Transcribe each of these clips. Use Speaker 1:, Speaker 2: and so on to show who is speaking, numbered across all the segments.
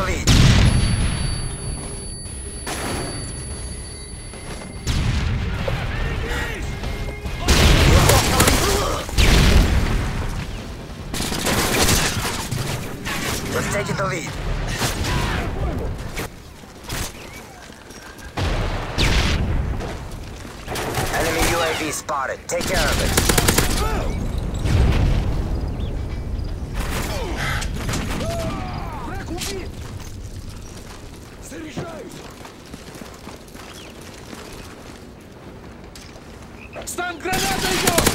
Speaker 1: lead. Let's take it the lead. Enemy UAV spotted. Take care of it.
Speaker 2: Стан граната идет!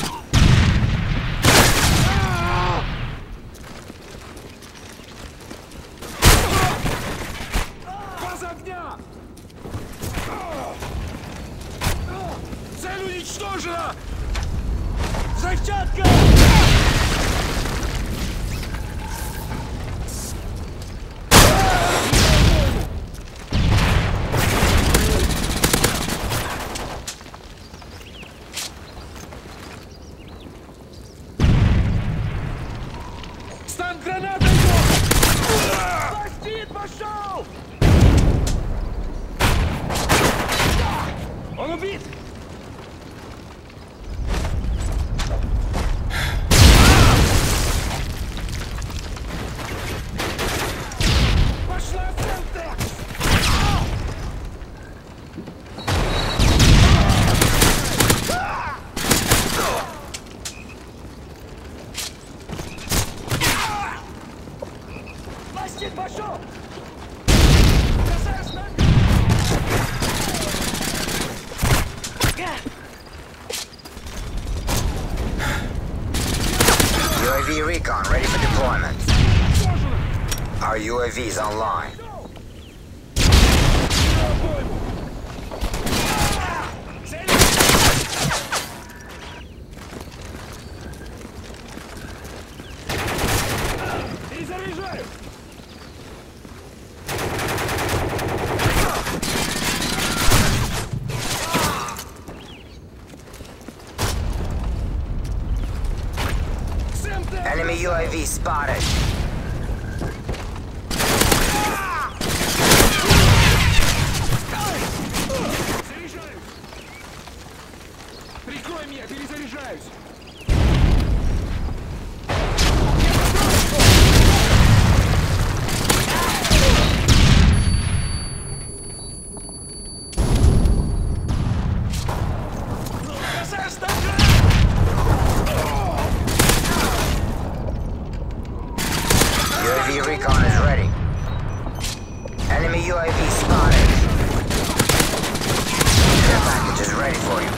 Speaker 2: База огня! Цель уничтожена! Взрывчатка! Стан граната идет! Пластит пошел! Он убит! Пошла Фентекс! Пластит пошел! Касаюсь ног!
Speaker 1: UAV recon ready for deployment. Our UAV's online.
Speaker 2: Перезаряжаю!
Speaker 1: Enemy UAV spotted.
Speaker 2: Заряжаюсь! Прикрой меня, перезаряжаюсь! Касаюсь ножа!
Speaker 1: UAV recon is ready. Enemy UAV spotted. Care package is ready for you.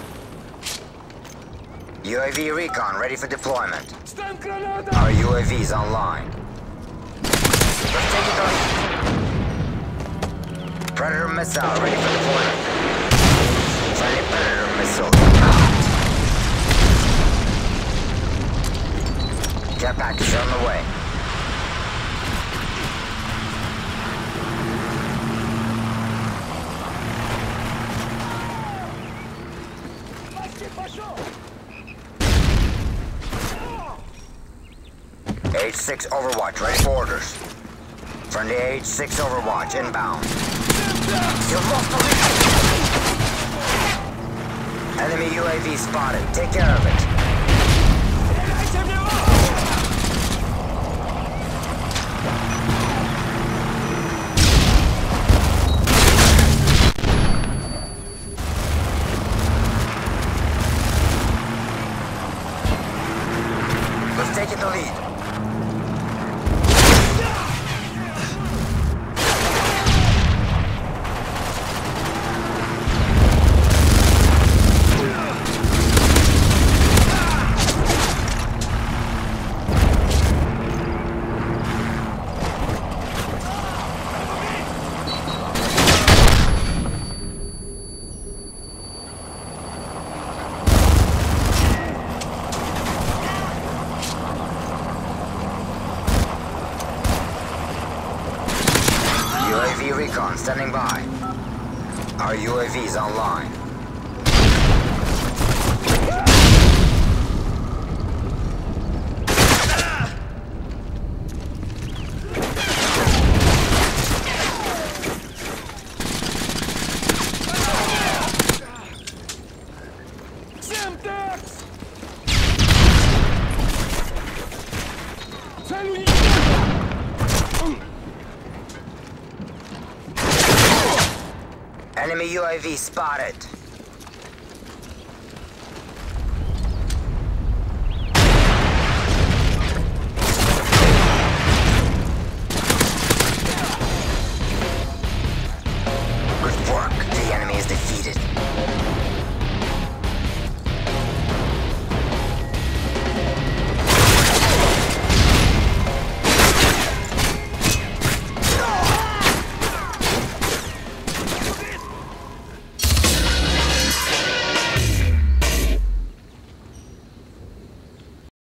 Speaker 1: UAV recon ready for deployment.
Speaker 2: Стан граната!
Speaker 1: Our UAV's online. Let's take it on. Predator missile ready for deployment. Friendly Predator missile inbound. Care package on the way.
Speaker 2: Пластит пошел!
Speaker 1: H6 Overwatch ready for orders. Friendly H6 Overwatch inbound. You've lost the lead. Enemy UAV spotted. Take care of it.
Speaker 2: Стреляйте в него!
Speaker 1: Let's take it the lead. UAV recon standing by. Our UAV's online. Enemy UAV spotted.